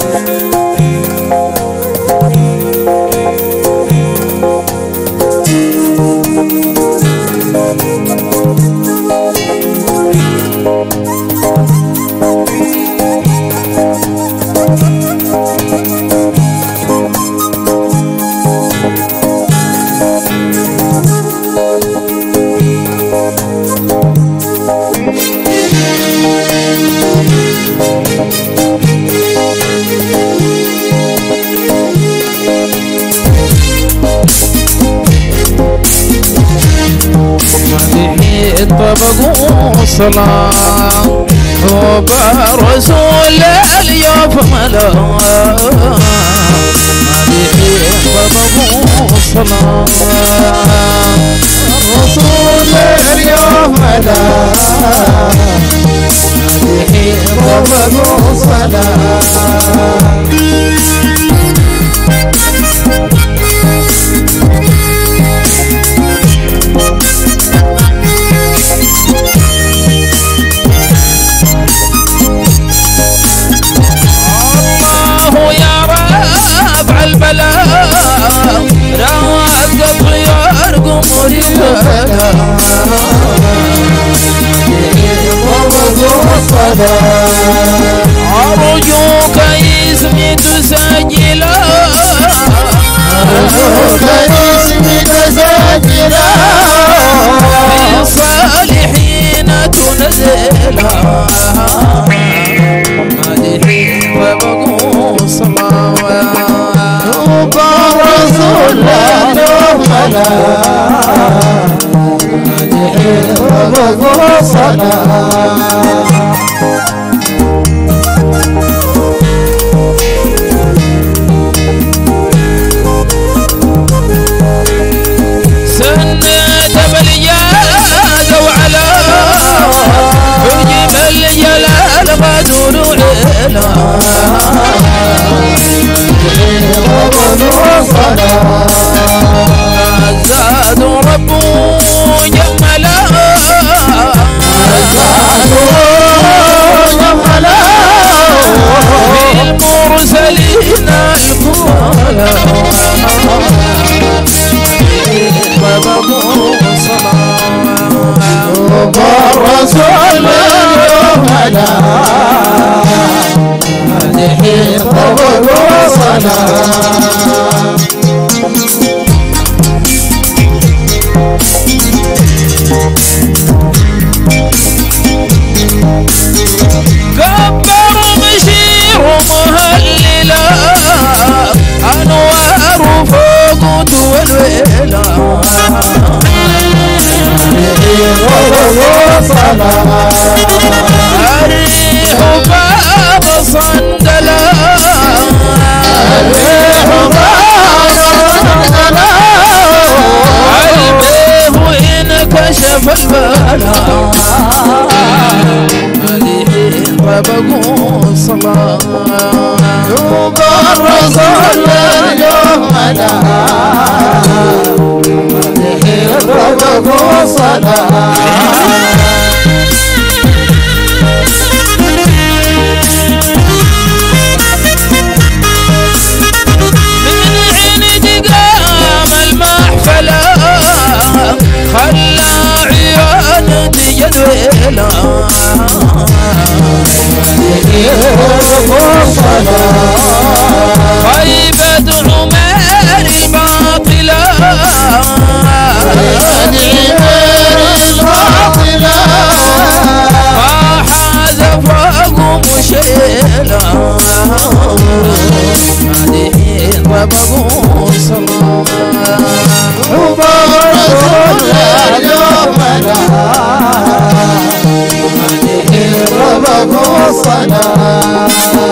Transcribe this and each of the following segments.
بقول صلاة وبرسول اليوم ملا بقول صلاة رسول اليوم ملا بقول صلاة البلاء رواد قطري ارقم وريبها ارجوك اسمي تسجلا في الصالحين تنزلا مدحي وبقول صلوات رسول اليوم ملا مدحي وبقول صلاة سنة بالجاد وعلى فرجي بالجلال بدون علا زاد ربو جملا في المرسلين الكملا وبقوا صلاة الرسول اليوم ملا مدحي وبقوا صلاة كبر بشير مهللا انوار فوق والويلا الريح باب صندلا البيه انكشف البلاء وبقول صلاة الرسول اليوم ملا مدحي وبقول صلاة خلى عيون تجلويلا خيبة عمر الباطلة فحاز فوق مشيلا مدحين وبقول صلاة رسول اليوم ملا مدحي وبقول صلاة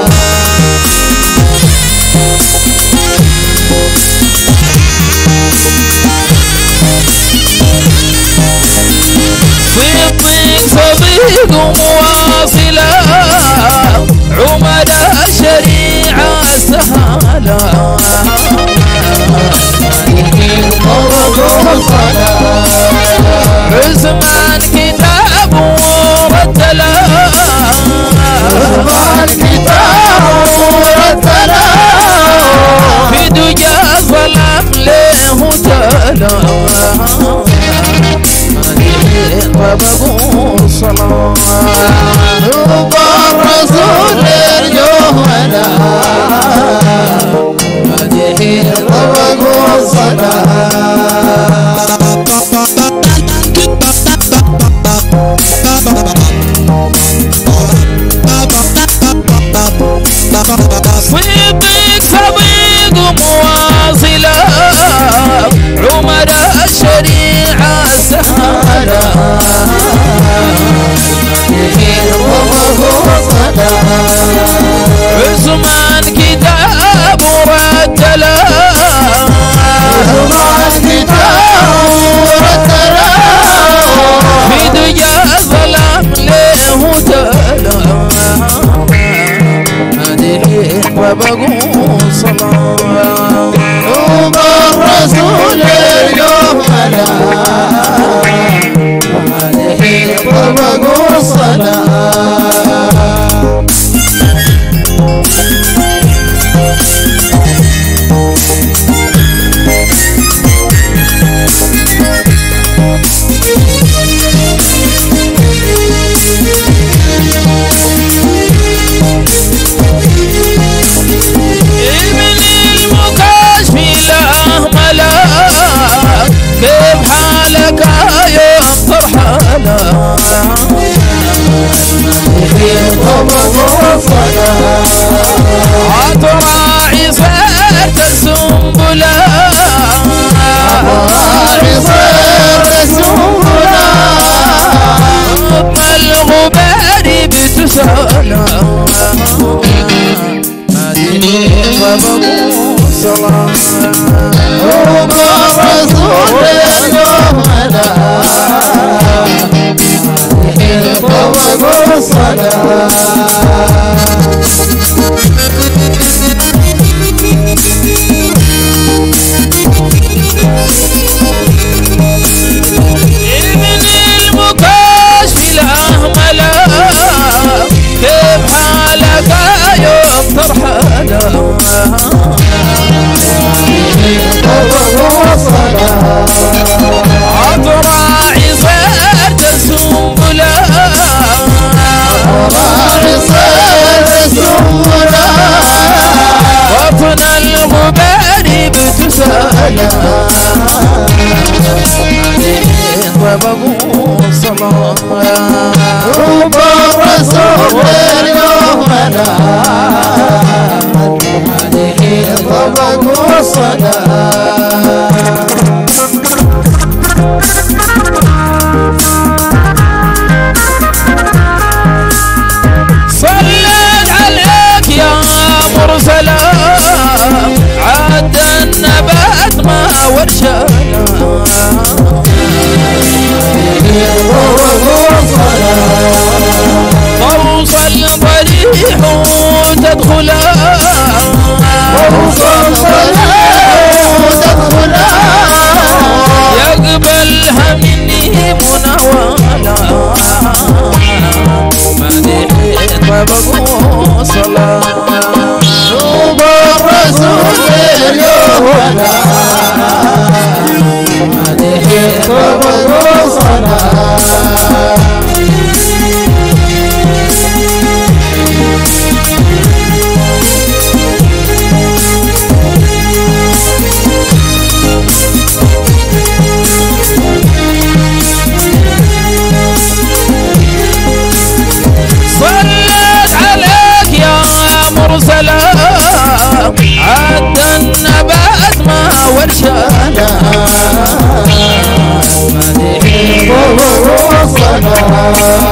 في الطين صديق مواصلا عمد الشريعة سهلا عثمان كتاب مرتلا وبقول صلاة دوب الرسول اليوم ملا عليه وبقول صلاة كيف حالك يا فرحانة عطراعي صرت السنبلة الغبار بتسالى وبقول صلاة الرسول اليوم ملا عليه وبقول صلاة كيف حالك يوم فرحانة عطراعي صرت السنبلة وطن الغبار بتسالى وبقول صلاة دوب الرسول اليوم ملا عليه وبقول صلاة صليت عليك يا مرسلة عد النبات ما ورشنا توصل ضريح وتدخلا يقبلها مني مناولا مديح وبقول صلاة دوب الرسول اليوم ملا عليه وبقول صلاة صليت عليك يا مرسلة عد النبات ما ورشنا وبقول صلاة